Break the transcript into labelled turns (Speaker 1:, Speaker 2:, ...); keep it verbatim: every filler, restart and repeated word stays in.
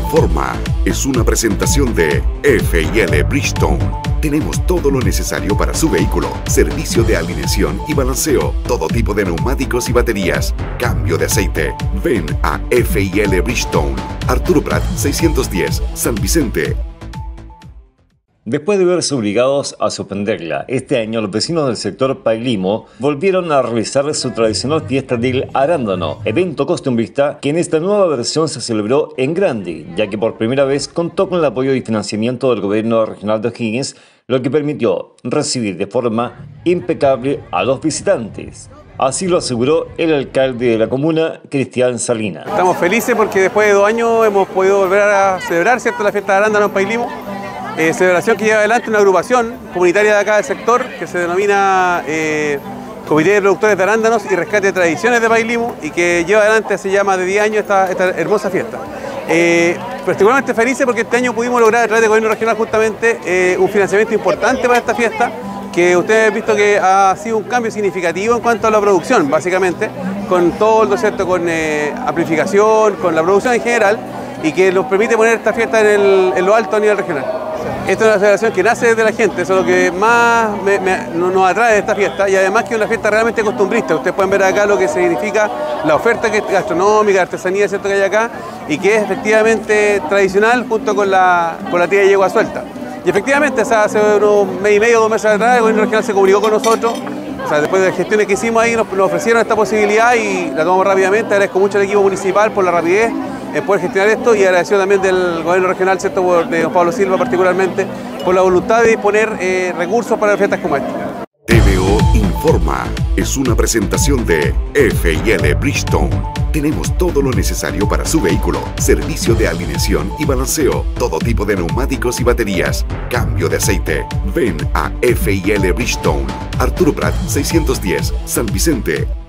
Speaker 1: Informa es una presentación de F y L Bridgestone. Tenemos todo lo necesario para su vehículo. Servicio de alineación y balanceo. Todo tipo de neumáticos y baterías. Cambio de aceite. Ven a F y L Bridgestone. Arturo Prat seiscientos diez, San Vicente.
Speaker 2: Después de verse obligados a suspenderla, este año los vecinos del sector Pailimo volvieron a realizar su tradicional fiesta del arándano, evento costumbrista que en esta nueva versión se celebró en grande, ya que por primera vez contó con el apoyo y financiamiento del gobierno regional de O'Higgins, lo que permitió recibir de forma impecable a los visitantes. Así lo aseguró el alcalde de la comuna, Cristian Salinas.
Speaker 3: Estamos felices porque después de dos años hemos podido volver a celebrar, ¿cierto?, la fiesta de arándano en Pailimo. Eh, celebración que lleva adelante una agrupación comunitaria de acá del sector que se denomina eh, Comité de Productores de Arándanos y Rescate de Tradiciones de Pailimo y que lleva adelante hace ya más de diez años esta, esta hermosa fiesta. Eh, particularmente felices porque este año pudimos lograr a través del gobierno regional justamente eh, un financiamiento importante para esta fiesta que ustedes han visto que ha sido un cambio significativo en cuanto a la producción, básicamente, con todo, ¿no es cierto?, con eh, amplificación, con la producción en general y que nos permite poner esta fiesta en, el, en lo alto a nivel regional. Esta es una celebración que nace desde la gente, eso es lo que más me, me, nos atrae de esta fiesta y además que es una fiesta realmente costumbrista. Ustedes pueden ver acá lo que significa la oferta gastronómica, artesanía, ¿cierto?, que hay acá y que es efectivamente tradicional junto con la, con la tía de yegua suelta. Y efectivamente, o sea, hace unos mes y medio, dos meses atrás, el gobierno regional se comunicó con nosotros. O sea, después de las gestiones que hicimos ahí, nos, nos ofrecieron esta posibilidad y la tomamos rápidamente. Agradezco mucho al equipo municipal por la rapidez en poder gestionar esto y agradecido también del gobierno regional, ¿cierto?, por, de don Pablo Silva particularmente, por la voluntad de disponer eh, recursos para fiestas como esta.
Speaker 1: T V O Informa es una presentación de F y L Bridgestone. Tenemos todo lo necesario para su vehículo. Servicio de alineación y balanceo. Todo tipo de neumáticos y baterías. Cambio de aceite. Ven a F y L Bridgestone. Arturo Prat seiscientos diez, San Vicente.